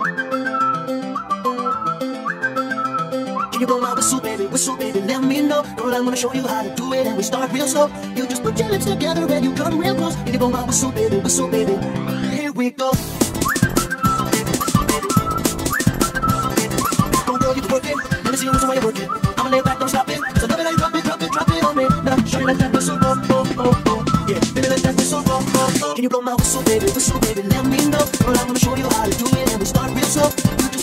Can you blow my whistle baby, let me know. Girl, I'm gonna show you how to do it and we start real slow. You just put your lips together and you come real close. Can you blow my whistle baby, here we go. Come on girl, you can work it, let me see you while you're working. I'ma lay back, don't stop it, so love it, I drop it on me. Now show you like that whistle, oh, oh, oh, oh. Yeah, baby, let that whistle, oh, oh, oh. Can you blow my whistle baby, let me know. Girl, I'm gonna show you how to do it and we start real slow. You